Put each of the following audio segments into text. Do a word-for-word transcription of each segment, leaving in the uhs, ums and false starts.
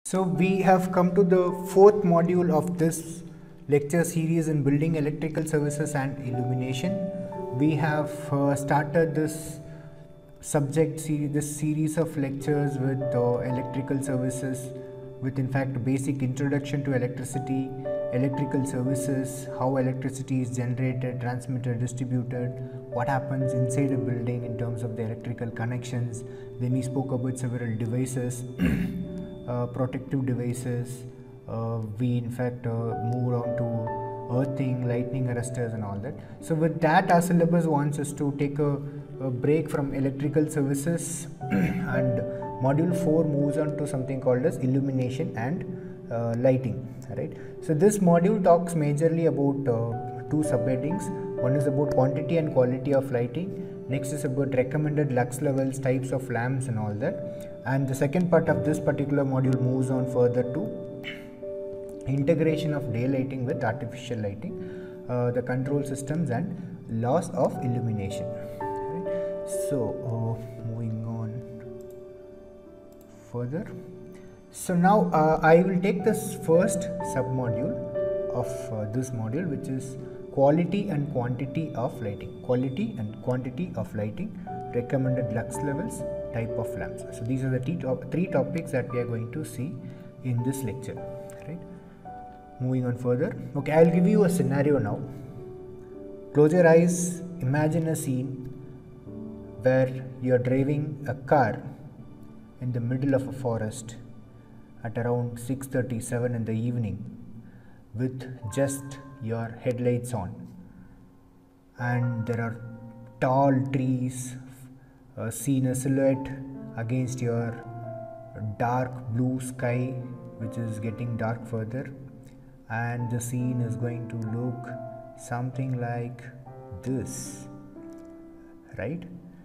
So we have come to the fourth module of this lecture series in building electrical services and illumination. We have uh, started this subject series, this series of lectures with uh, electrical services, with in fact basic introduction to electricity, electrical services, how electricity is generated, transmitted, distributed, what happens inside a building in terms of the electrical connections. Then we spoke about several devices. Uh, protective devices. Uh, we in fact uh, moved on to earthing, lightning arresters and all that. So with that, our syllabus wants us to take a, a break from electrical services and module four moves on to something called as illumination and uh, lighting, right? So this module talks majorly about uh, two subheadings. One is about quantity and quality of lighting. Next is about recommended lux levels, types of lamps and all that. And the second part of this particular module moves on further to integration of daylighting with artificial lighting, uh, the control systems and laws of illumination. Right? So uh, moving on further. So now uh, I will take this first submodule of uh, this module, which is quality and quantity of lighting. Quality and quantity of lighting, recommended lux levels, type of lamps. So these are the three topics that we are going to see in this lecture, right? Moving on further. Okay, I'll give you a scenario now. Close your eyes, imagine a scene where you are driving a car in the middle of a forest at around six thirty-seven in the evening with just your headlights on, and there are tall trees uh, seen a silhouette against your dark blue sky, which is getting dark further, and the scene is going to look something like this, right?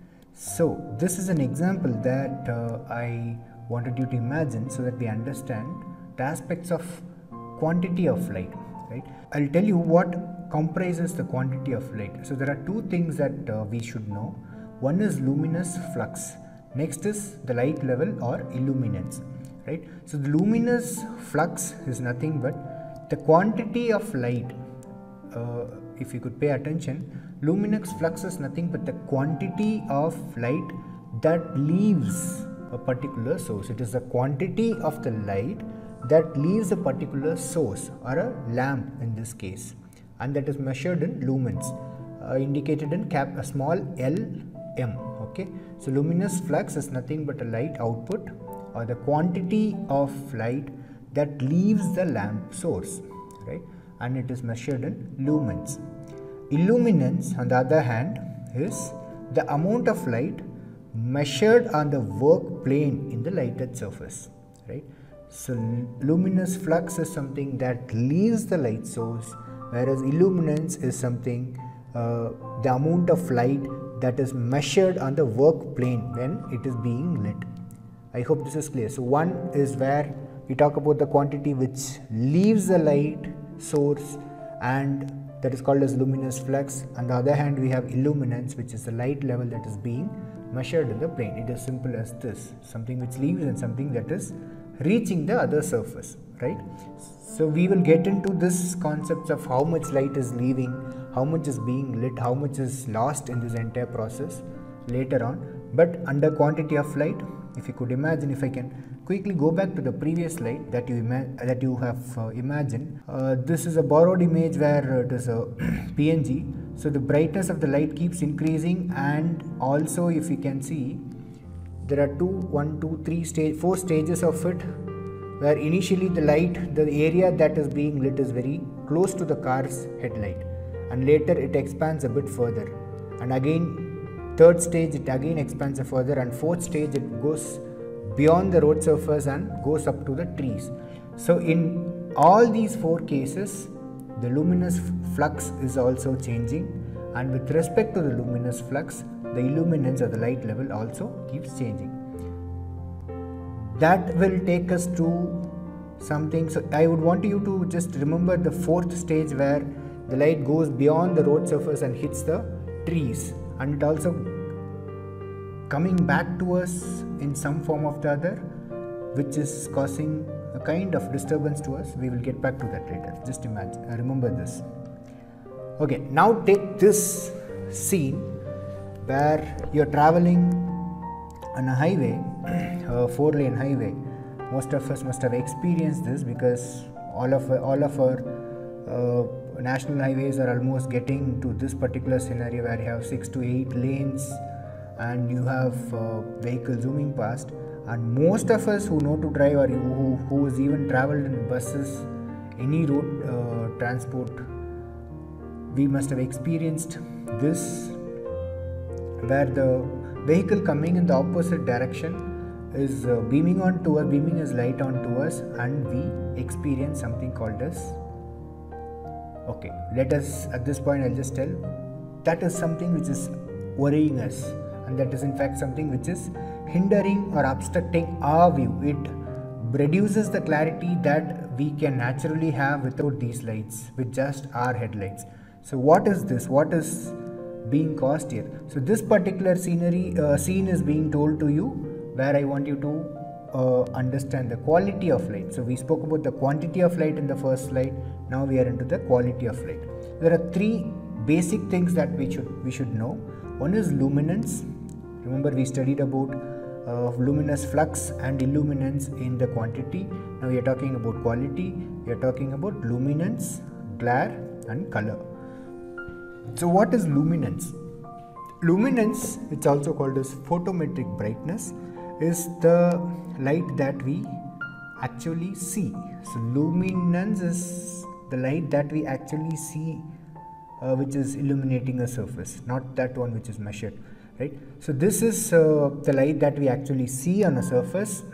So this is an example that uh, I wanted you to imagine so that we understand the aspects of quantity of light. Right? I'll tell you what comprises the quantity of light. So there are two things that uh, we should know. One is luminous flux. Next is the light level or illuminance. Right? So the luminous flux is nothing but the quantity of light. Uh, if you could pay attention, luminous flux is nothing but the quantity of light that leaves a particular source. It is the quantity of the light that leaves a particular source or a lamp in this case, and that is measured in lumens, uh, indicated in cap a small L M. Okay, so luminous flux is nothing but a light output or the quantity of light that leaves the lamp source, right? And it is measured in lumens. Illuminance, on the other hand, is the amount of light measured on the work plane in the lighted surface, right? So luminous flux is something that leaves the light source, whereas illuminance is something, uh, the amount of light that is measured on the work plane when it is being lit. I hope this is clear. So one is where we talk about the quantity which leaves the light source, and that is called as luminous flux. On the other hand, we have illuminance, which is the light level that is being measured in the plane. It is simple as this, something which leaves and something that is reaching the other surface, right? So we will get into this concepts of how much light is leaving, how much is being lit, how much is lost in this entire process later on. But under quantity of light, if you could imagine, if I can quickly go back to the previous slide that you that you have uh, imagined, uh, this is a borrowed image where uh, it is a P N G. So the brightness of the light keeps increasing, and also if you can see, there are two, one, two, three stage, four stages of it, where initially the light, the area that is being lit is very close to the car's headlight, and later it expands a bit further, and again third stage it again expands further, and fourth stage it goes beyond the road surface and goes up to the trees. So in all these four cases, the luminous flux is also changing, and with respect to the luminous flux, the illuminance or the light level also keeps changing. That will take us to something. So I would want you to just remember the fourth stage where the light goes beyond the road surface and hits the trees, and it also coming back to us in some form of the other, which is causing a kind of disturbance to us. We will get back to that later. Just imagine, uh, remember this. Okay, now take this scene where you're traveling on a highway, a four lane highway. Most of us must have experienced this because all of all of our uh, national highways are almost getting to this particular scenario where you have six to eight lanes and you have uh, vehicles zooming past. And most of us who know to drive, or who who has even traveled in buses, any road uh, transport, we must have experienced this, where the vehicle coming in the opposite direction is uh, beaming on to us, beaming his light on to us, and we experience something called as, okay, let us, at this point I'll just tell, that is something which is worrying us, and that is in fact something which is hindering or obstructing our view. It reduces the clarity that we can naturally have without these lights, with just our headlights. So what is this? What is being caused here? So this particular scenery uh, scene is being told to you, where I want you to uh, understand the quality of light. So we spoke about the quantity of light in the first slide. Now we are into the quality of light. There are three basic things that we should we should know. One is luminance. Remember, we studied about uh, luminous flux and illuminance in the quantity. Now we are talking about quality. We are talking about luminance, glare, and color. So what is luminance? Luminance, it's also called as photometric brightness, is the light that we actually see. So luminance is the light that we actually see, uh, which is illuminating a surface, not that one which is measured, right? So this is uh, the light that we actually see on a surface.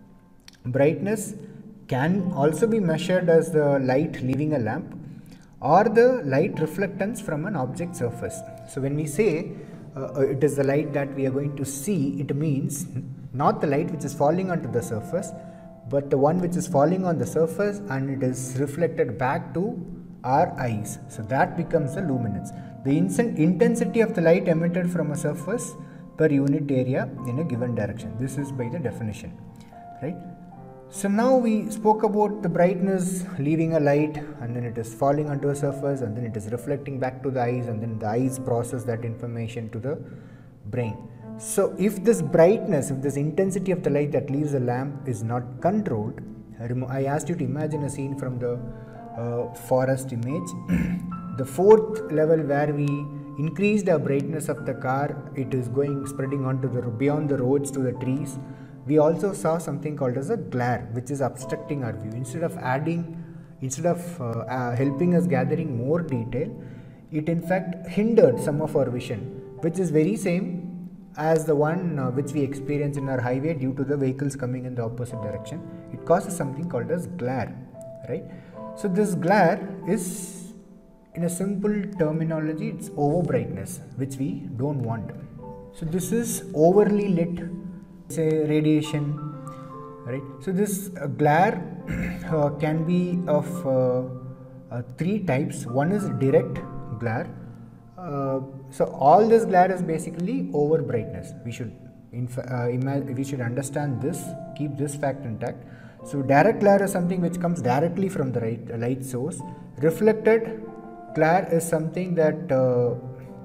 Brightness can also be measured as the light leaving a lamp, or the light reflectance from an object surface. So when we say uh, it is the light that we are going to see, it means not the light which is falling onto the surface, but the one which is falling on the surface and it is reflected back to our eyes. So that becomes the luminance. The intensity of the light emitted from a surface per unit area in a given direction. This is by the definition, right? So now we spoke about the brightness leaving a light, and then it is falling onto a surface, and then it is reflecting back to the eyes, and then the eyes process that information to the brain. So if this brightness, if this intensity of the light that leaves a lamp is not controlled, I asked you to imagine a scene from the uh, forest image. The fourth level where we increased the brightness of the car, it is going spreading onto the beyond the roads to the trees. We also saw something called as a glare, which is obstructing our view. Instead of adding, instead of uh, uh, helping us gathering more detail, it in fact hindered some of our vision, which is very same as the one uh, which we experience in our highway due to the vehicles coming in the opposite direction. It causes something called as glare, right? So this glare is, in a simple terminology, it's over brightness, which we don't want. So this is overly lit, say radiation, right? So this uh, glare uh, can be of uh, uh, three types. One is direct glare. Uh, so all this glare is basically over brightness. We should uh, imagine, we should understand this, keep this fact intact. So direct glare is something which comes directly from the right, uh, light source. Reflected glare is something that, uh,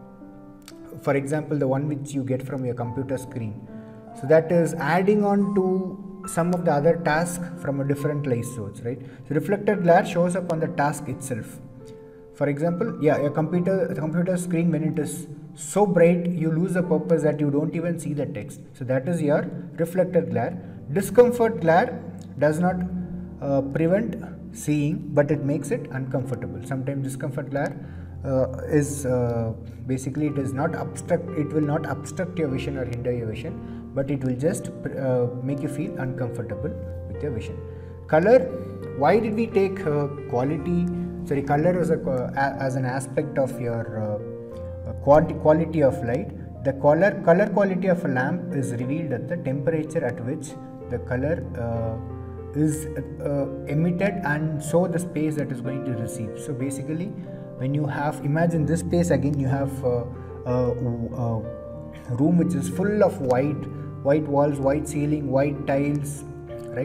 for example, the one which you get from your computer screen. So that is adding on to some of the other tasks from a different light source, right? So reflected glare shows up on the task itself. For example, yeah, a computer, the computer screen, when it is so bright, you lose the purpose that you don't even see the text. So that is your reflected glare. Discomfort glare does not uh, prevent seeing, but it makes it uncomfortable. Sometimes discomfort glare uh, is uh, basically, it is not obstruct, it will not obstruct your vision or hinder your vision, but it will just uh, make you feel uncomfortable with your vision. Color, why did we take uh, quality, sorry, color as, a, uh, as an aspect of your uh, quality, quality of light? The color, color quality of a lamp is revealed at the temperature at which the color uh, is uh, emitted, and so the space that is going to receive. So basically, when you have, imagine this space again, you have uh, uh, uh, room which is full of white, white walls, white ceiling, white tiles, right?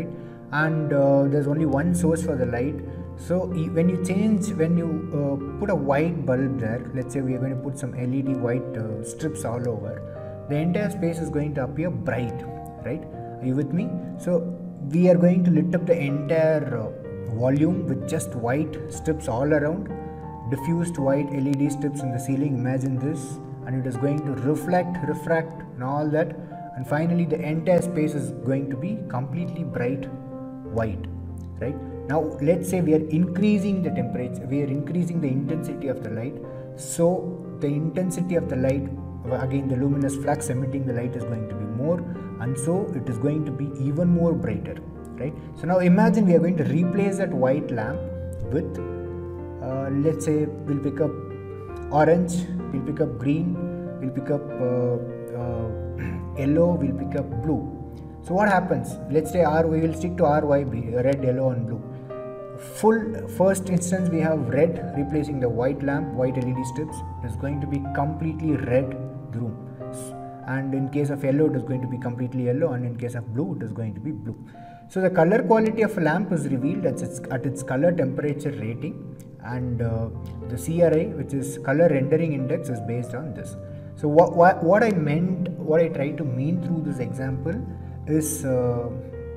and uh, there's only one source for the light. So when you change, when you uh, put a white bulb there, let's say we are going to put some L E D white uh, strips all over, the entire space is going to appear bright, right? Are you with me? So we are going to lit up the entire uh, volume with just white strips all around, diffused white L E D strips in the ceiling. Imagine this, and it is going to reflect, refract and all that, and finally the entire space is going to be completely bright white, right? Now let's say we are increasing the temperature, we are increasing the intensity of the light. So the intensity of the light, again the luminous flux emitting the light is going to be more, and so it is going to be even more brighter, right? So now imagine we are going to replace that white lamp with uh, let's say we'll pick up orange, we'll pick up green, we'll pick up uh, uh, yellow, we'll pick up blue. So what happens? Let's say R, we will stick to R Y B, red, yellow and blue. Full first instance we have red replacing the white lamp, white L E D strips. It is going to be completely red the room, and in case of yellow it is going to be completely yellow, and in case of blue it is going to be blue. So the color quality of a lamp is revealed at its, at its color temperature rating, and uh, the C R I, which is color rendering index, is based on this. So what, what, what I meant, what I tried to mean through this example is uh,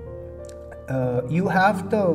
uh, you have the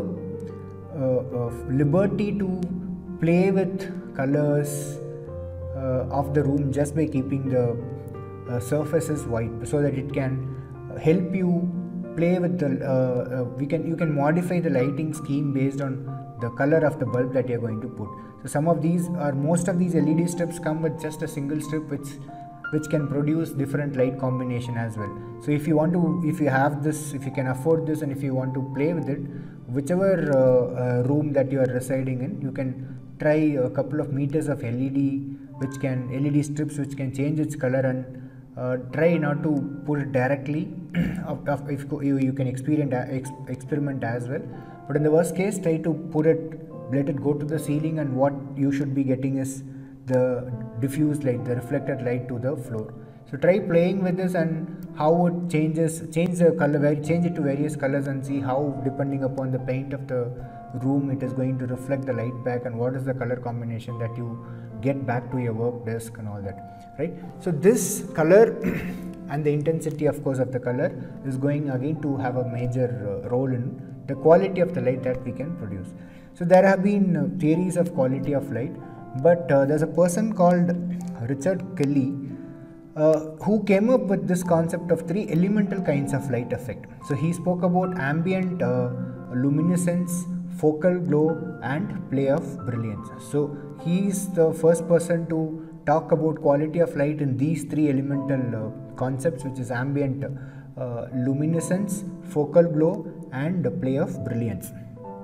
uh, uh, liberty to play with colors uh, of the room just by keeping the uh, surfaces white, so that it can help you play with the uh, uh, we can you can modify the lighting scheme based on the color of the bulb that you are going to put. So some of these, or most of these L E D strips come with just a single strip which which can produce different light combination as well. So if you want to, if you have this, if you can afford this, and if you want to play with it, whichever uh, uh, room that you are residing in, you can try a couple of meters of L E D, which can L E D strips which can change its color, and uh, try not to put it directly. of, of, if you, you can experiment, ex, experiment as well. But in the worst case, try to put it, let it go to the ceiling, and what you should be getting is the diffused light, the reflected light to the floor. So try playing with this and how it changes, change the color, change it to various colors, and see how, depending upon the paint of the room, it is going to reflect the light back, and what is the color combination that you get back to your work desk and all that, right? So this color and the intensity, of course, of the color is going again to have a major uh, role in the quality of the light that we can produce. So there have been uh, theories of quality of light, but uh, there's a person called Richard Kelly uh, who came up with this concept of three elemental kinds of light effect. So he spoke about ambient uh, luminescence, focal glow and play of brilliance. So he is the first person to talk about quality of light in these three elemental uh, concepts, which is ambient uh, luminescence, focal glow and play of brilliance.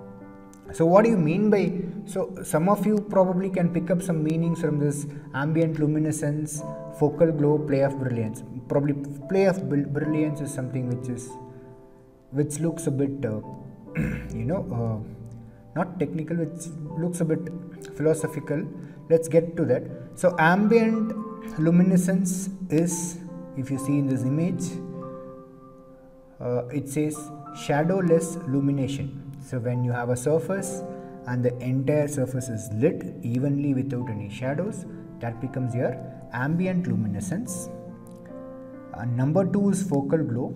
So what do you mean by, so some of you probably can pick up some meanings from this ambient luminescence, focal glow, play of brilliance. Probably play of brilliance is something which is, which looks a bit, uh, you know, uh, not technical, which looks a bit philosophical. Let's get to that. So ambient luminescence is, if you see in this image, uh, it says shadowless illumination. So when you have a surface and the entire surface is lit evenly without any shadows, that becomes your ambient luminescence. Uh, number two is focal glow.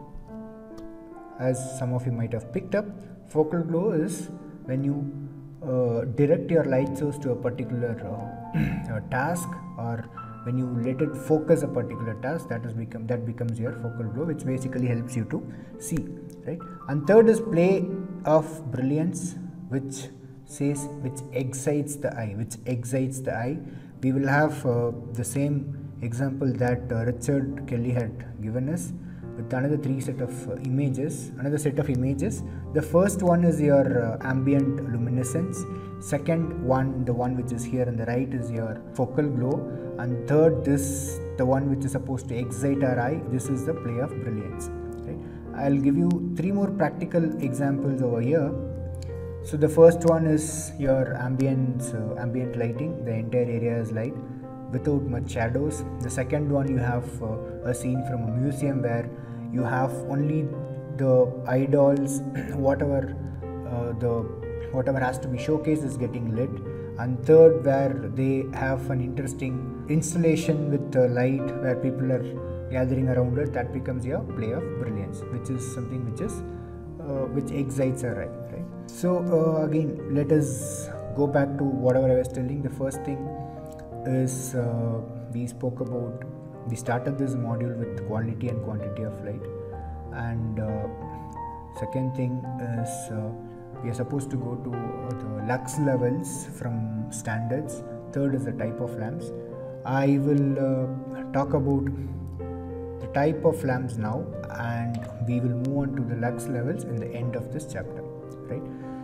As some of you might have picked up, focal glow is when you uh, direct your light source to a particular uh, uh, task, or when you let it focus a particular task, that is become that becomes your focal glow, which basically helps you to see, right? And third is play of brilliance, which says which excites the eye, which excites the eye. We will have uh, the same example that uh, Richard Kelly had given us with another three set of uh, images, another set of images. The first one is your uh, ambient luminescence. Second one, the one which is here on the right, is your focal glow. And third, this, the one which is supposed to excite our eye, this is the play of brilliance. Right? I'll give you three more practical examples over here. So the first one is your ambient, uh, ambient lighting. The entire area is light without much shadows. The second one, you have uh, a scene from a museum where you have only the idols, whatever uh, the whatever has to be showcased is getting lit. And third, where they have an interesting installation with the light where people are gathering around it, that becomes your play of brilliance, which is something which is uh, which excites our eye, right? So uh, again, let us go back to whatever I was telling. The first thing is uh, we spoke about, we started this module with quality and quantity of light, and uh, second thing is uh, we are supposed to go to uh, the lux levels from standards. Third is the type of lamps. I will uh, talk about the type of lamps now, and we will move on to the lux levels in the end of this chapter, right?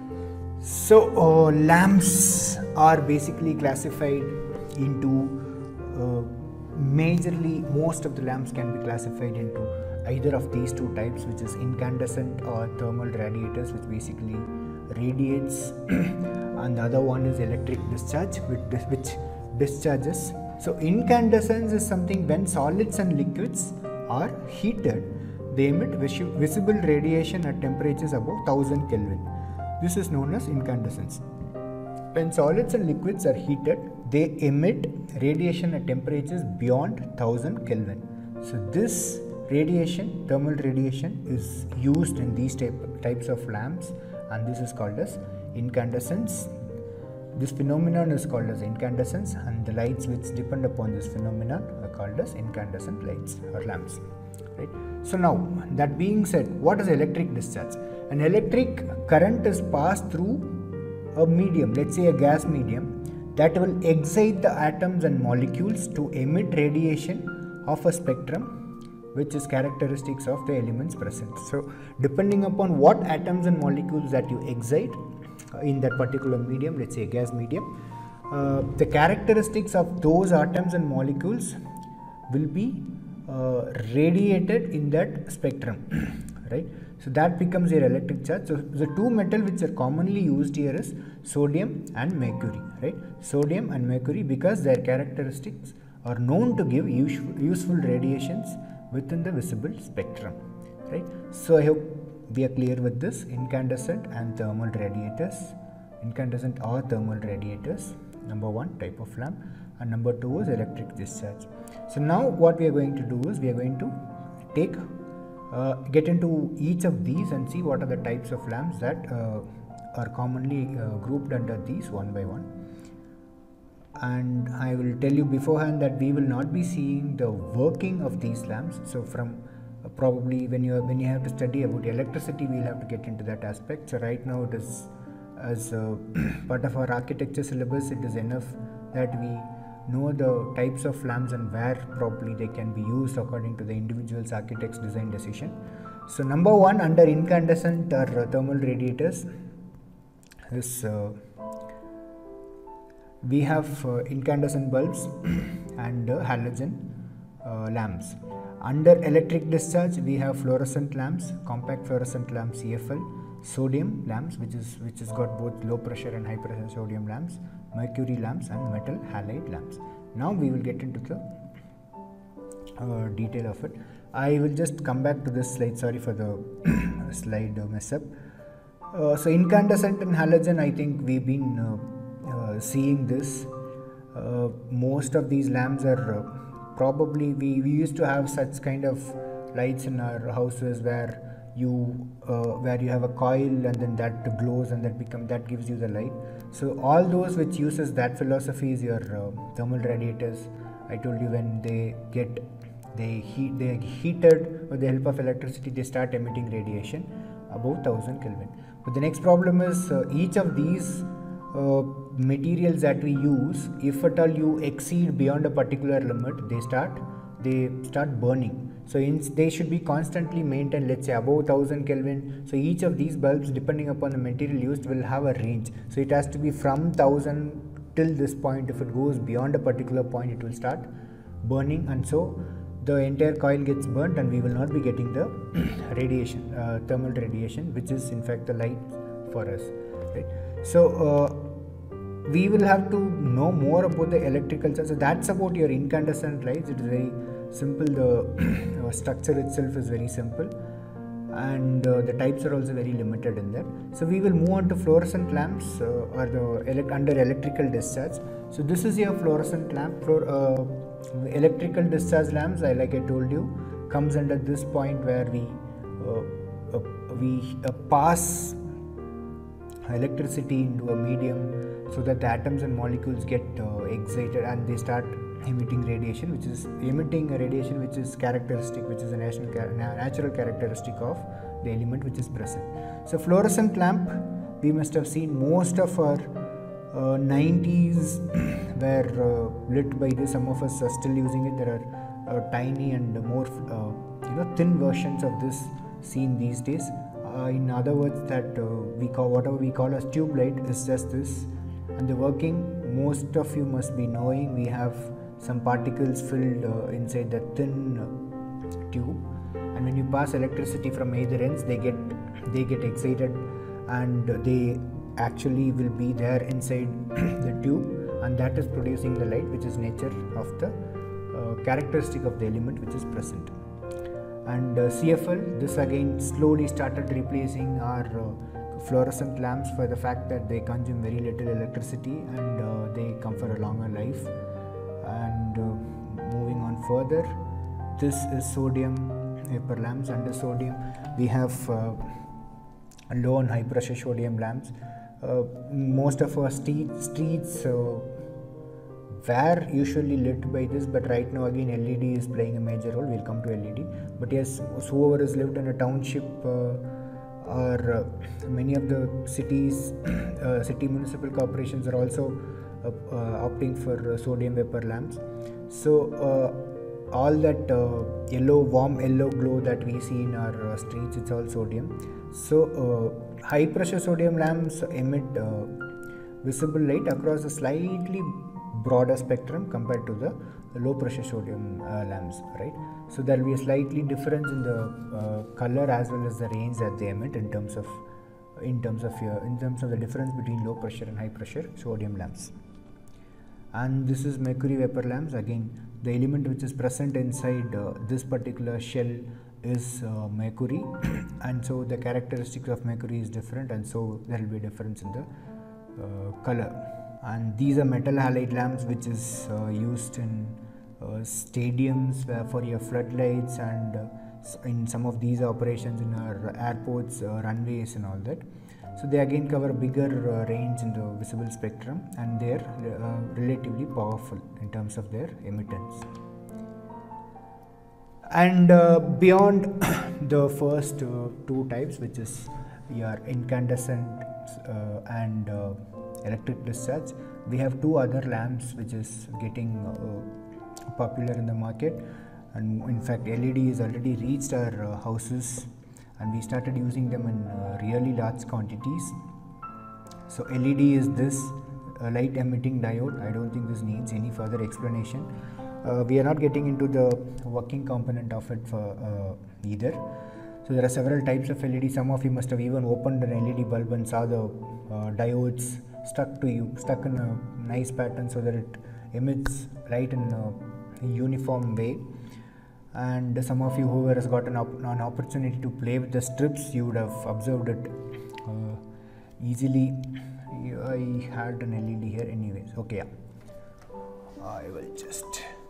So uh, lamps are basically classified into uh, majorly, most of the lamps can be classified into either of these two types, which is incandescent or thermal radiators, which basically radiates, and the other one is electric discharge, which, which discharges. So incandescence is something when solids and liquids are heated, they emit vis visible radiation at temperatures above one thousand Kelvin. This is known as incandescence. When solids and liquids are heated, they emit radiation at temperatures beyond one thousand Kelvin. So this radiation, thermal radiation, is used in these type, types of lamps, and this is called as incandescence. This phenomenon is called as incandescence, and the lights which depend upon this phenomenon are called as incandescent lights or lamps, right? So now, that being said, what is electric discharge? An electric current is passed through a medium, let's say a gas medium, that will excite the atoms and molecules to emit radiation of a spectrum which is characteristics of the elements present. So depending upon what atoms and molecules that you excite in that particular medium, let's say a gas medium, uh, the characteristics of those atoms and molecules will be uh, radiated in that spectrum, right? So that becomes your electric charge. So the two metals which are commonly used here is sodium and mercury, right? Sodium and mercury, because their characteristics are known to give useful, useful radiations within the visible spectrum, right? So I hope we are clear with this. Incandescent and thermal radiators. Incandescent or thermal radiators, number one type of lamp, and number two is electric discharge. So now what we are going to do is we are going to take uh, get into each of these and see what are the types of lamps that uh, are commonly uh, grouped under these one by one. And I will tell you beforehand that we will not be seeing the working of these lamps. So from uh, probably when you when you have to study about electricity, we will have to get into that aspect. So right now it is as uh, part of our architecture syllabus, it is enough that we know the types of lamps and where probably they can be used according to the individual's architect's design decision. So number one under incandescent or uh, thermal radiators is uh, we have uh, incandescent bulbs and uh, halogen uh, lamps. Under electric discharge, we have fluorescent lamps, compact fluorescent lamps C F L, sodium lamps, which is which has got both low pressure and high pressure sodium lamps, mercury lamps, and metal halide lamps. Now we will get into the uh, detail of it. I will just come back to this slide. Sorry for the slide uh, mess up. Uh, so incandescent and halogen, I think we've been uh, Uh, seeing this. Uh, most of these lamps are uh, probably we, we used to have such kind of lights in our houses where you uh, where you have a coil and then that glows and that become that gives you the light. So all those which uses that philosophy is your uh, thermal radiators. I told you when they get they heat they heated with the help of electricity, they start emitting radiation above one thousand Kelvin. But the next problem is uh, each of these Uh, materials that we use, if at all you exceed beyond a particular limit, they start they start burning. So in, they should be constantly maintained, let's say above one thousand Kelvin. So each of these bulbs, depending upon the material used, will have a range. So it has to be from one thousand till this point. If it goes beyond a particular point, it will start burning, and so the entire coil gets burnt and we will not be getting the radiation, uh, thermal radiation, which is in fact the light for us, right? So uh, we will have to know more about the electrical charge. So that's about your incandescent lights. It is very simple. The uh, structure itself is very simple, and uh, the types are also very limited in there. So we will move on to fluorescent lamps uh, or the elect under electrical discharge. So this is your fluorescent lamp. For uh, electrical discharge lamps, I like I told you, comes under this point where we uh, uh, we uh, pass electricity into a medium so that the atoms and molecules get uh, excited and they start emitting radiation, which is emitting a radiation which is characteristic, which is a national, natural characteristic of the element which is present. So fluorescent lamp, we must have seen most of our uh, nineties were uh, lit by this. Some of us are still using it. There are uh, tiny and more uh, you know thin versions of this seen these days. Uh, in other words, that uh, we call whatever we call as tube light is just this, and the working, most of you must be knowing, we have some particles filled uh, inside the thin uh, tube, and when you pass electricity from either ends, they get they get excited, and they actually will be there inside the tube, and that is producing the light, which is nature of the uh, characteristic of the element which is present. And uh, C F L, this again slowly started replacing our uh, fluorescent lamps for the fact that they consume very little electricity and uh, they come for a longer life. And uh, moving on further, this is sodium vapor lamps. Under sodium, we have uh, low and high pressure sodium lamps. Uh, most of our street, streets uh, were usually lit by this, but right now again L E D is playing a major role. We'll come to L E D, but yes, whoever has lived in a township uh, or uh, many of the cities, uh, city municipal corporations are also uh, uh, opting for uh, sodium vapor lamps. So uh, all that uh, yellow, warm yellow glow that we see in our uh, streets, it's all sodium. So uh, high pressure sodium lamps emit uh, visible light across a slightly broader spectrum compared to the low pressure sodium uh, lamps, right? So there will be a slightly difference in the uh, color as well as the range that they emit in terms of in terms of uh, in terms of the difference between low pressure and high pressure sodium lamps. And this is mercury vapor lamps. Again, the element which is present inside uh, this particular shell is uh, mercury, and so the characteristics of mercury is different, and so there will be a difference in the uh, color. And these are metal halide lamps, which is uh, used in uh, stadiums uh, for your floodlights, and uh, in some of these operations in our airports, uh, runways and all that. So they again cover a bigger uh, range in the visible spectrum, and they are uh, relatively powerful in terms of their emittance. And uh, beyond the first uh, two types, which is your incandescent uh, and uh, electric discharge, we have two other lamps which is getting uh, popular in the market, and in fact L E D has already reached our uh, houses, and we started using them in uh, really large quantities. So L E D is this uh, light emitting diode. I don't think this needs any further explanation. Uh, we are not getting into the working component of it for uh, either. So there are several types of L E D. Some of you must have even opened an L E D bulb and saw the uh, diodes stuck to you, stuck in a nice pattern so that it emits light in a uniform way. And some of you who has got an, op an opportunity to play with the strips, you would have observed it uh, easily. I had an L E D here anyways. Okay, yeah. I will just,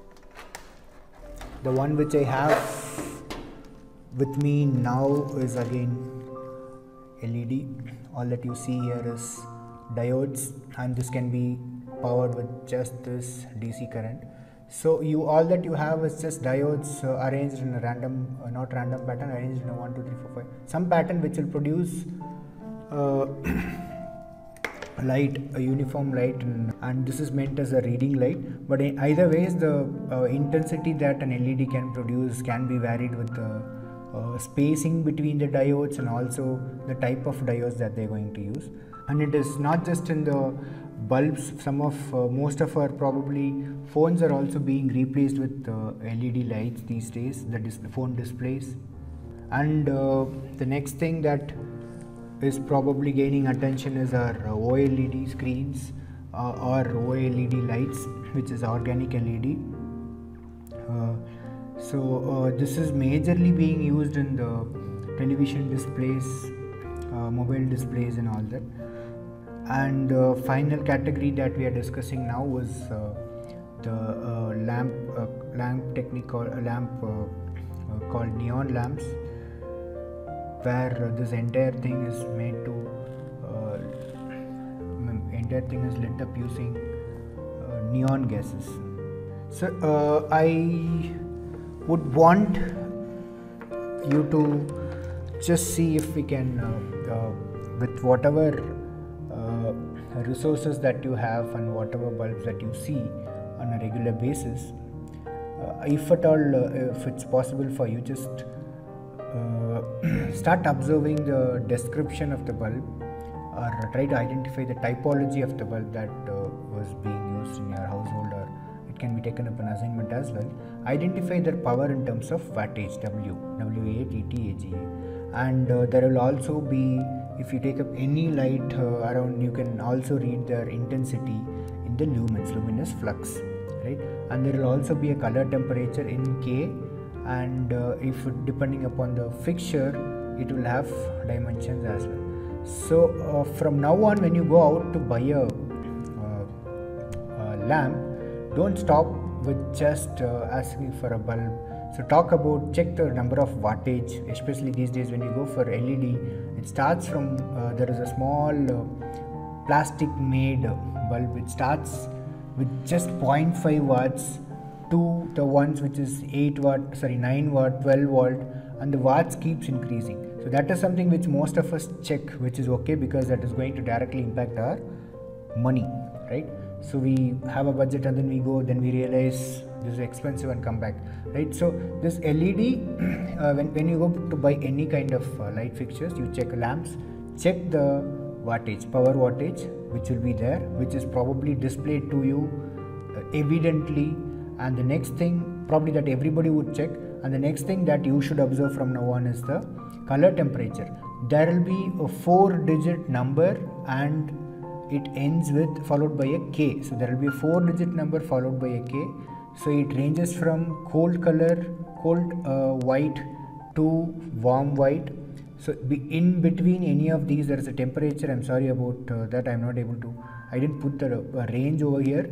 the one which I have with me now is again L E D. All that you see here is diodes, and this can be powered with just this D C current. So you all that you have is just diodes uh, arranged in a random, uh, not random pattern, arranged in a one, two, three, four, five, some pattern which will produce uh, light, a uniform light, and, and this is meant as a reading light. But in either ways, the uh, intensity that an L E D can produce can be varied with the uh, spacing between the diodes and also the type of diodes that they are going to use. And it is not just in the bulbs. Some of uh, most of our probably phones are also being replaced with uh, L E D lights these days, the dis phone displays. And uh, the next thing that is probably gaining attention is our uh, O L E D screens uh, or O L E D lights, which is organic L E D. Uh, so uh, this is majorly being used in the television displays, uh, mobile displays and all that. And the uh, final category that we are discussing now was uh, the uh, lamp uh, lamp technique or a lamp uh, uh, called neon lamps, where uh, this entire thing is made to uh, entire thing is lit up using uh, neon gases. So uh, I would want you to just see if we can uh, uh, with whatever uh, resources that you have and whatever bulbs that you see on a regular basis, uh, if at all uh, if it's possible for you, just uh, start observing the description of the bulb, or try to identify the typology of the bulb that uh, was being used in your household, or it can be taken up an assignment as well. Identify their power in terms of wattage, W, W A T T A G A, and uh, there will also be, if you take up any light uh, around, you can also read their intensity in the lumens, luminous flux, right? And there will also be a color temperature in K, and uh, if depending upon the fixture, it will have dimensions as well. So uh, from now on, when you go out to buy a, uh, a lamp, don't stop with just uh, asking for a bulb. So talk about, check the number of wattage, especially these days when you go for L E D. It starts from, uh, there is a small uh, plastic made bulb. It starts with just zero point five watts to the ones which is eight watt, sorry nine watt, twelve watt, and the watts keeps increasing. So that is something which most of us check, which is okay, because that is going to directly impact our money, right? So we have a budget and then we go, then we realize this is expensive and come back, right? So this L E D, uh, when, when you go to buy any kind of uh, light fixtures, you check lamps, check the wattage, power wattage, which will be there, which is probably displayed to you uh, evidently. And the next thing probably that everybody would check, and the next thing that you should observe from now on is the color temperature. There will be a four digit number and it ends with followed by a K. So there will be a four digit number followed by a K. So it ranges from cold color, cold uh, white to warm white. So in between any of these there is a temperature. I'm sorry about uh, that. I'm not able to, I didn't put the uh, range over here.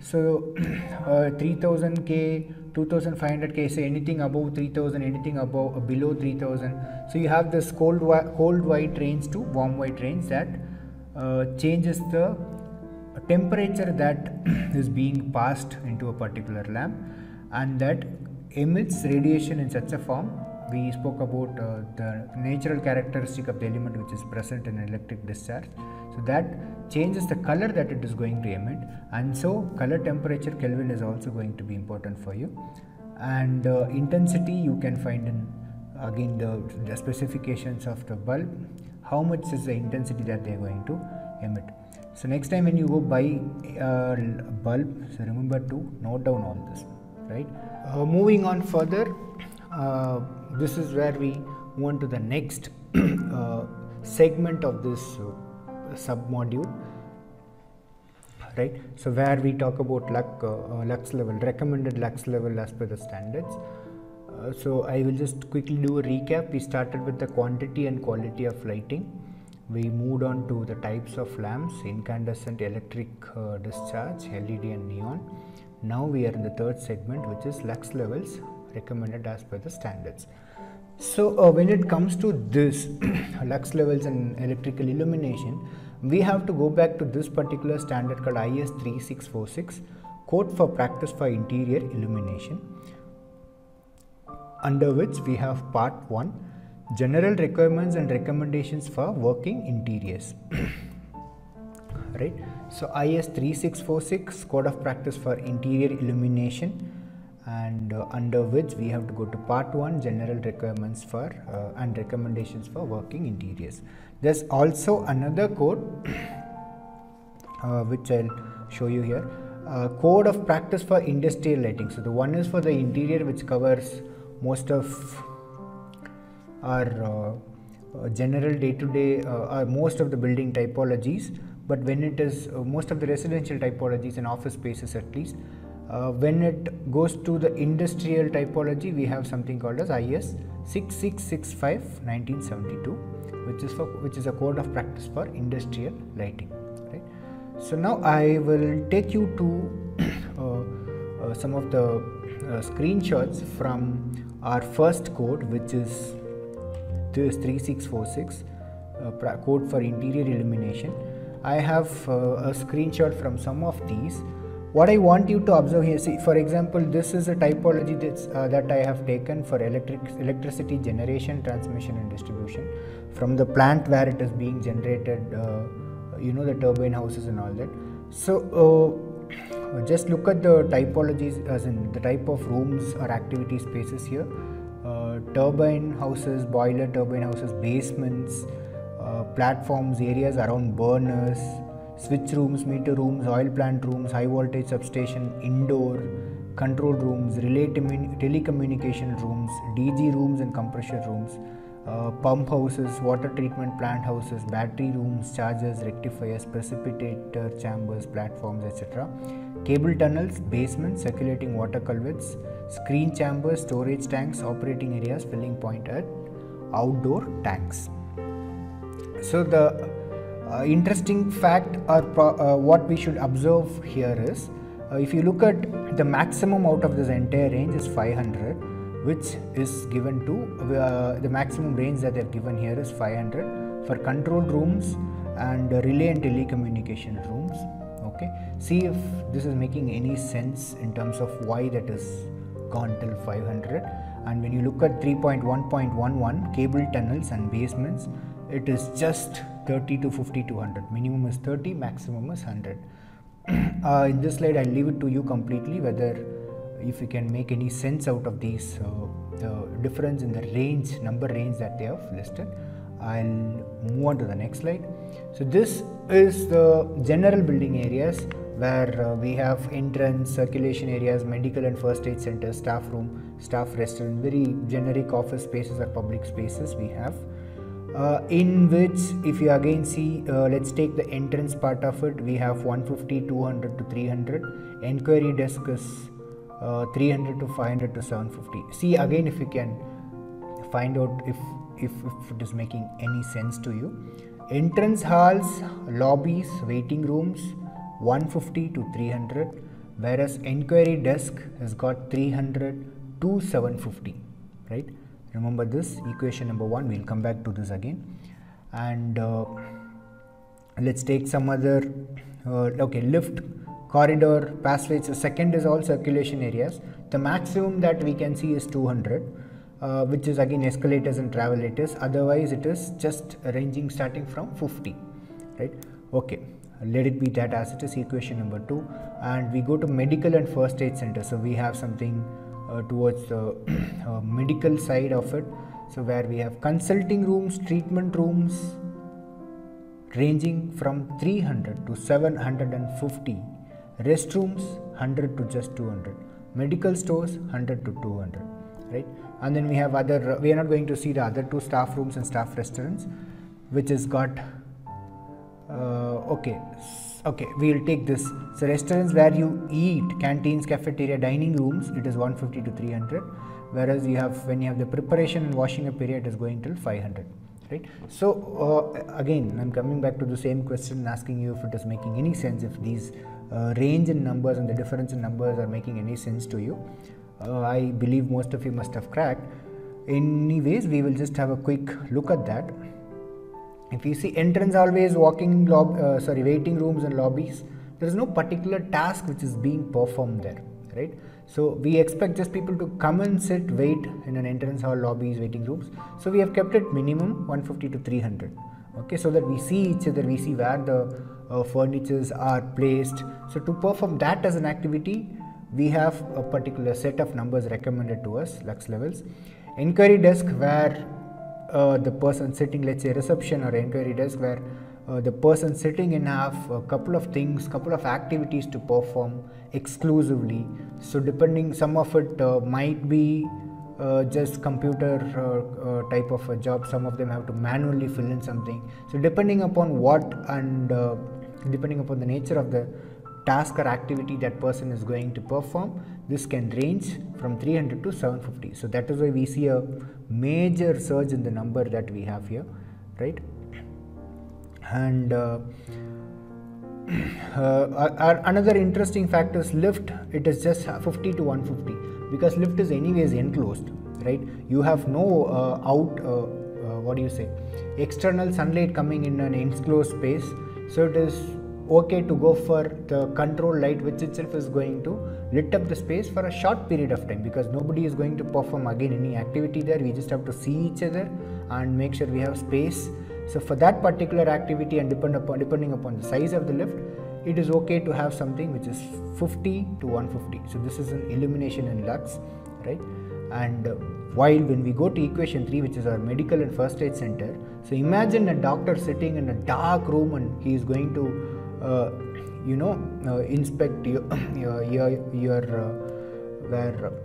So uh, three thousand K, two thousand five hundred K, say anything above three thousand, anything above uh, below three thousand. So you have this cold cold white range to warm white range that uh, changes the temperature that is being passed into a particular lamp, and that emits radiation in such a form. We spoke about uh, the natural characteristic of the element which is present in electric discharge. So that changes the color that it is going to emit, and so color temperature Kelvin is also going to be important for you. And uh, intensity you can find in again the, the specifications of the bulb, how much is the intensity that they are going to emit. So next time when you go buy a bulb, so remember to note down all this, right? Uh, moving on further, uh, this is where we move on to the next uh, segment of this uh, sub-module, right? So where we talk about lux, uh, lux level, recommended lux level as per the standards. Uh, so I will just quickly do a recap. We started with the quantity and quality of lighting. We moved on to the types of lamps, incandescent, electric uh, discharge, L E D and neon. Now we are in the third segment, which is lux levels recommended as per the standards. So uh, when it comes to this lux levels and electrical illumination, we have to go back to this particular standard called I S three six four six, Code for Practice for Interior Illumination, under which we have part one, general requirements and recommendations for working interiors. Right? So I S three six four six, Code of Practice for Interior Illumination, and uh, under which we have to go to part one, general requirements for uh, and recommendations for working interiors. There's also another code uh, which I'll show you here, uh, Code of Practice for Industrial Lighting. So the one is for the interior, which covers most of our uh, uh, general day-to-day uh, uh, most of the building typologies, but when it is uh, most of the residential typologies and office spaces at least, Uh, when it goes to the industrial typology, we have something called as I S six six six five nineteen seventy-two, which is for which is a code of practice for industrial lighting, right? So now I will take you to uh, uh, some of the uh, screenshots from our first code, which is this three six four six uh, code for interior illumination. I have uh, a screenshot from some of these. What I want you to observe here, see, for example, this is a typology that's, uh, that I have taken for electric electricity generation, transmission and distribution from the plant where it is being generated, uh, you know, the turbine houses and all that. So uh, just look at the typologies, as in the type of rooms or activity spaces here. Uh, turbine houses, boiler turbine houses, basements, uh, platforms, areas around burners, switch rooms, meter rooms, oil plant rooms, high voltage substation, indoor control rooms, relay telecommunication rooms, D G rooms and compressor rooms, uh, pump houses, water treatment plant houses, battery rooms, chargers, rectifiers, precipitator chambers, platforms, et cetera. Cable tunnels, basements, circulating water culverts, screen chambers, storage tanks, operating areas, filling point at outdoor tanks. So the uh, interesting fact or pro, uh, what we should observe here is, uh, if you look at the maximum out of this entire range is five hundred, which is given to uh, the maximum range that they have given here is five hundred for control rooms and uh, relay and telecommunication rooms. Okay, see if this is making any sense in terms of why that is gone till five hundred. And when you look at three point one point one one cable tunnels and basements, it is just thirty to fifty to one hundred. Minimum is thirty, maximum is one hundred. uh, in this slide, I'll leave it to you completely whether if you can make any sense out of these uh, the difference in the range, number range that they have listed. I'll move on to the next slide. So this is the general building areas where uh, we have entrance, circulation areas, medical and first aid centers, staff room, staff restaurant, very generic office spaces or public spaces we have. Uh, in which, if you again see, uh, let's take the entrance part of it, we have one fifty, two hundred to three hundred, enquiry desk is uh, three hundred to five hundred to seven fifty. See again if you can find out if, if, if it is making any sense to you. Entrance halls, lobbies, waiting rooms, one fifty to three hundred, whereas enquiry desk has got three hundred to seven fifty, right? Remember this equation number one, we'll come back to this again. And uh, let's take some other, uh, okay, lift, corridor, passageways. So second is all circulation areas. The maximum that we can see is two hundred, uh, which is again escalators and travelators. Otherwise it is just ranging starting from fifty, right? Okay, let it be that as it is, equation number two. And we go to medical and first aid center. So we have something Uh, towards the uh, medical side of it, so where we have consulting rooms, treatment rooms ranging from three hundred to seven hundred fifty, restrooms one hundred to just two hundred, medical stores one hundred to two hundred, right? And then we have other, uh, we are not going to see the other two staff rooms and staff restaurants, which has got uh, okay okay we will take this. So restaurants where you eat, canteens, cafeteria, dining rooms, it is one fifty to three hundred, whereas you have, when you have the preparation and washing up area, it is going till five hundred, right? So uh, again, I'm coming back to the same question, asking you if it is making any sense, if these uh, range in numbers and the difference in numbers are making any sense to you. uh, I believe most of you must have cracked. Anyways, we will just have a quick look at that. If you see entrance always, walking, lob, uh, sorry, waiting rooms and lobbies, there is no particular task which is being performed there, right? So we expect just people to come and sit, wait in an entrance hall, lobbies, waiting rooms. So we have kept it minimum one fifty to three hundred, okay, so that we see each other, we see where the uh, furnitures are placed. So to perform that as an activity, we have a particular set of numbers recommended to us, lux levels. Enquiry desk, where Uh, the person sitting, let's say reception or enquiry desk, where uh, the person sitting in have a couple of things, couple of activities to perform exclusively. So depending, some of it uh, might be uh, just computer uh, uh, type of a job, some of them have to manually fill in something. So depending upon what and uh, depending upon the nature of the task or activity that person is going to perform, this can range from three hundred to seven fifty. So that is why we see a major surge in the number that we have here, right? And uh, uh, another interesting factor is lift. It is just fifty to one fifty, because lift is anyways enclosed, right? You have no uh, out uh, uh, what do you say external sunlight coming in an enclosed space, so it is okay to go for the control light, which itself is going to lit up the space for a short period of time, because nobody is going to perform again any activity there. We just have to see each other and make sure we have space. So for that particular activity, and depend upon depending upon the size of the lift, it is okay to have something which is fifty to one fifty. So this is an illumination in lux, right? And uh, while when we go to equation three, which is our medical and first aid center, so imagine a doctor sitting in a dark room and he is going to uh, you know uh, inspect your your your, your uh, where uh,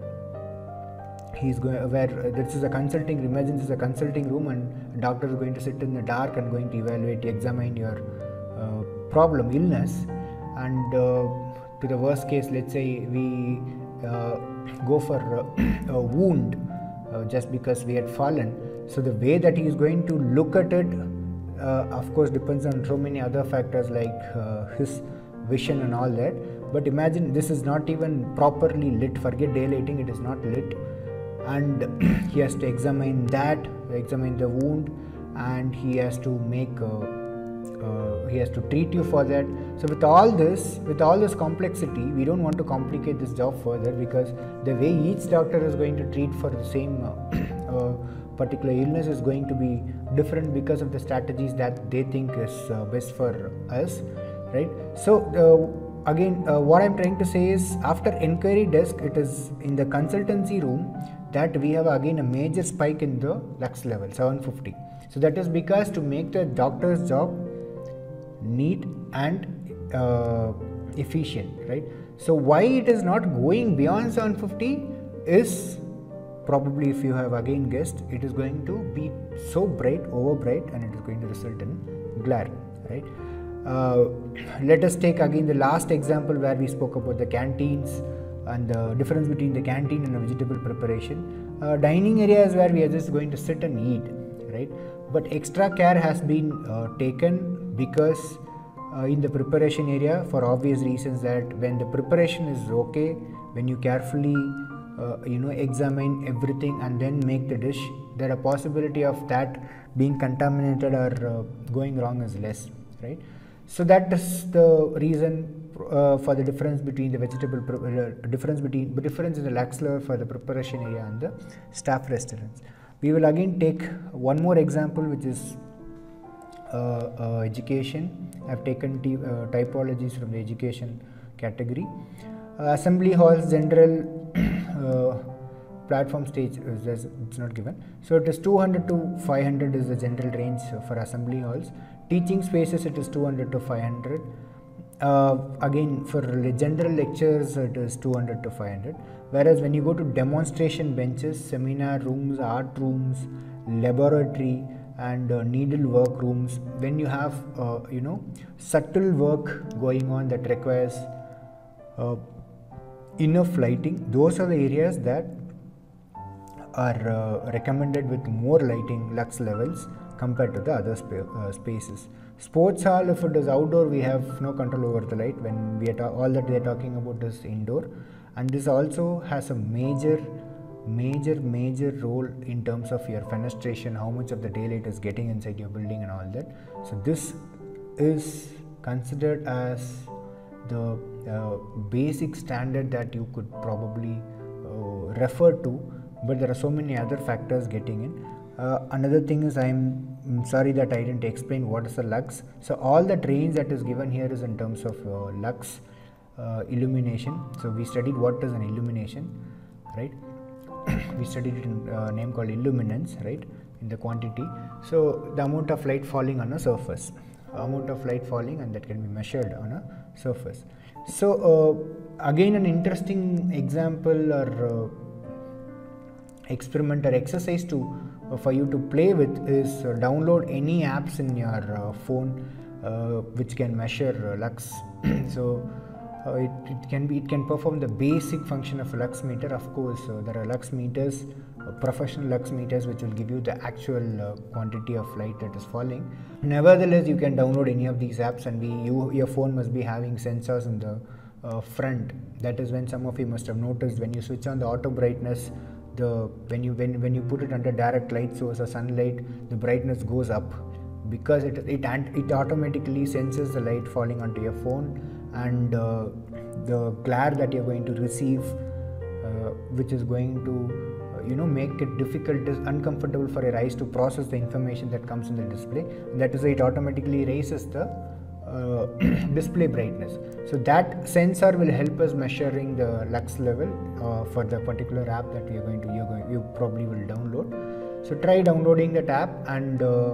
he's going where uh, this is a consulting imagine this is a consulting room, and doctor is going to sit in the dark and going to evaluate, examine your uh, problem, illness. And uh, to the worst case, let's say we uh, go for uh, a wound uh, just because we had fallen. So the way that he is going to look at it uh, of course depends on so many other factors like uh, his vision and all that. But imagine this is not even properly lit, forget daylighting, it is not lit, and he has to examine that, examine the wound, and he has to make uh, uh, he has to treat you for that. So with all this with all this complexity, we don't want to complicate this job further, because the way each doctor is going to treat for the same uh, uh, particular illness is going to be different because of the strategies that they think is uh, best for us, right? So uh, again uh, what I'm trying to say is, after inquiry desk, it is in the consultancy room that we have again a major spike in the lux level, seven fifty. So that is because to make the doctor's job neat and uh, efficient, right? So why it is not going beyond seven fifty is probably, if you have again guessed, it is going to be so bright, over bright, and it is going to result in glare, right? Uh, let us take again the last example where we spoke about the canteens and the difference between the canteen and the vegetable preparation. Uh, dining area is where we are just going to sit and eat, right? But extra care has been uh, taken, because uh, in the preparation area, for obvious reasons, that when the preparation is okay, when you carefully uh, you know examine everything and then make the dish, there are possibility of that being contaminated or uh, going wrong is less, right? So that is the reason uh, for the difference between the vegetable uh, difference between the difference in the lux level for the preparation area and the staff restaurants. We will again take one more example, which is uh, uh, education. I have taken t uh, typologies from the education category. Uh, assembly halls, general uh, platform stage is, is it's not given. So it is two hundred to five hundred is the general range for assembly halls. Teaching spaces, it is two hundred to five hundred. Uh, again, for general lectures, it is two hundred to five hundred. Whereas when you go to demonstration benches, seminar rooms, art rooms, laboratory, and uh, needle work rooms, when you have uh, you know subtle work going on that requires uh, enough lighting, those are the areas that are uh, recommended with more lighting lux levels compared to the other spa uh, spaces. Sports hall, if it is outdoor, we have no control over the light. When we are all that they are talking about is indoor, and this also has a major major major role in terms of your fenestration, how much of the daylight is getting inside your building and all that. So this is considered as the uh, basic standard that you could probably uh, refer to, but there are so many other factors getting in. Uh, another thing is, I'm, I'm sorry that I didn't explain what is the lux. So all that range that is given here is in terms of uh, lux uh, illumination. So we studied what is an illumination, right? We studied it in a name called illuminance, right, in the quantity. So the amount of light falling on a surface, amount of light falling, and that can be measured on a surface. So uh, again, an interesting example or uh, experiment or exercise to uh, for you to play with is uh, download any apps in your uh, phone uh, which can measure uh, lux. So uh, it, it can be it can perform the basic function of a lux meter. Of course, uh, there are lux meters, uh, professional lux meters, which will give you the actual uh, quantity of light that is falling. Nevertheless, you can download any of these apps, and we you, your phone must be having sensors in the uh, front. That is when some of you must have noticed when you switch on the auto brightness, the when you when when you put it under direct light source or sunlight, the brightness goes up, because it it it automatically senses the light falling onto your phone, and uh, the glare that you're going to receive, uh, which is going to uh, you know make it difficult, is uncomfortable for your eyes to process the information that comes in the display. And that is why it automatically raises the uh, display brightness. So that sensor will help us measuring the lux level uh, for the particular app that we are going to you're going, you probably will download. So try downloading that app and uh,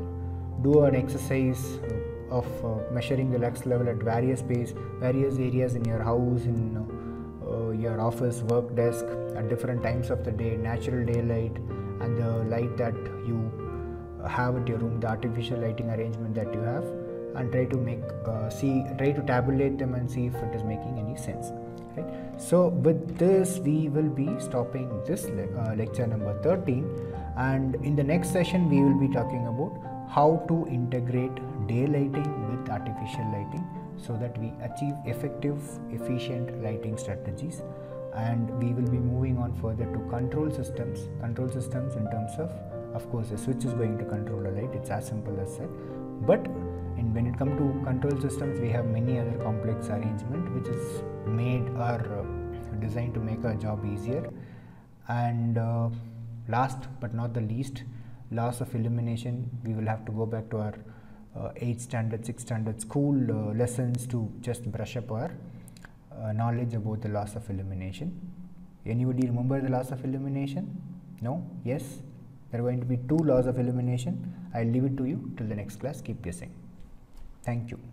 do an exercise of uh, measuring the lux level at various space, various areas in your house, in uh, your office, work desk, at different times of the day, natural daylight, and the light that you have at your room, the artificial lighting arrangement that you have, and try to make uh, see try to tabulate them and see if it is making any sense. Right. So with this, we will be stopping this le uh, lecture number thirteen, and in the next session we will be talking about how to integrate daylighting with artificial lighting so that we achieve effective, efficient lighting strategies. And we will be moving on further to control systems. Control systems in terms of, of course, a switch is going to control a light. It's as simple as that. But in, when it comes to control systems, we have many other complex arrangement which is made or uh, designed to make our job easier. And uh, last but not the least, laws of illumination. We will have to go back to our uh, eighth standard, sixth standard school uh, lessons to just brush up our uh, knowledge about the laws of illumination. Anybody remember the laws of illumination? No? Yes? There are going to be two laws of illumination. I'll leave it to you till the next class. Keep guessing. Thank you.